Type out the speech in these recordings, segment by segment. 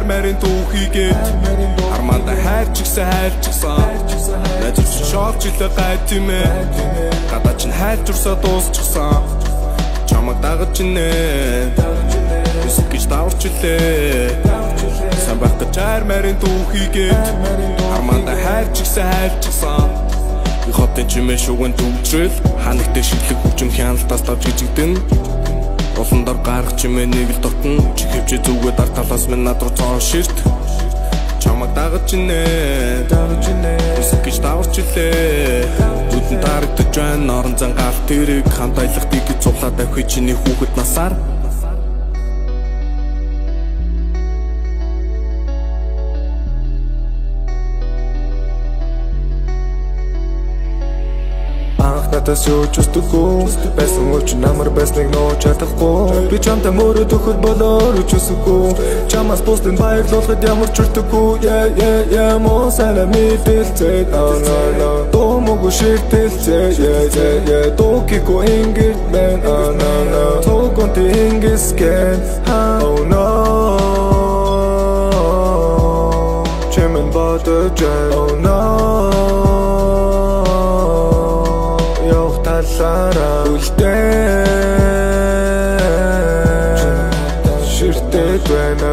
Марин түүхийгээд арманда хайрчигсан найзууч шоолч илээ гайд тимээ гадаа чинь хайр журсаа дуусчихсан чамаг дагаж инэ өсөж гэж даварч илээ сан байх гэж Марин түүхийгээд арманда хайрчигсан хотын чимээ шуган дүгжрэл ханагтай шиглэг хүчм хяналтаас давж гжигдэн олон дор гарах чимээ нэг л дотн чихвч зүгээ дар талаас минь над руу цоо ширт чамаг дагаж инэ өсөж гэж даварч илээ нүдэн тарагдаж байна орон зан галт тэрэг хамт аялахдыг цуглаад авхи чиний хүүхэд насаар Надаас юу ч үсдэггүй байсан үуч намар байсныг нөө чадахгүй би чамтай мөрөд өгөхөд болоор үуч үсэхгүй чамаас бусдын баярлуулахад ямар ч үртэггүй муу сайнаа мэдэлцээ дуу мөг ширтэлцээ дуу кико ингэрт мэн төгөнт ингэсгэн oh no чэмэн бодож oh no Сара үлдээ ширтээд байна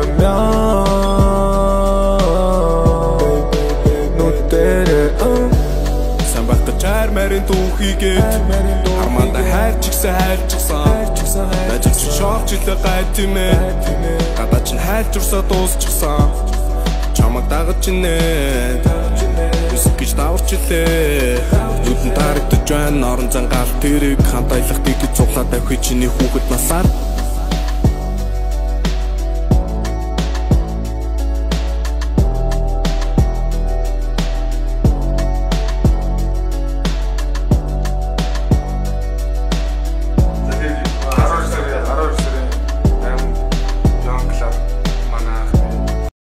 нүдэрээ сан байх гэж Марин түүхийгээд арманда хайрчигсан найзууч шоолч илээ гайд тимээ гадаа чинь хайр журсаа дуусчихсан чамаг дагаж инэ өсөж гэж даварч илээ нүдэн тарагдаж байна орон зан галт тэрэг хамт аялахдыг цуглаад авхи чиний хүүхэд насаар